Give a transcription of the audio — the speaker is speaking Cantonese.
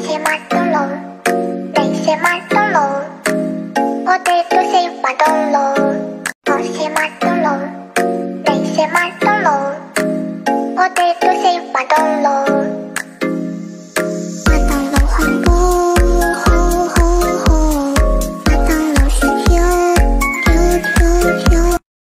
些马灯笼，那些马灯笼，我哋都喜欢灯笼。那些马灯笼，那些马灯笼，我哋。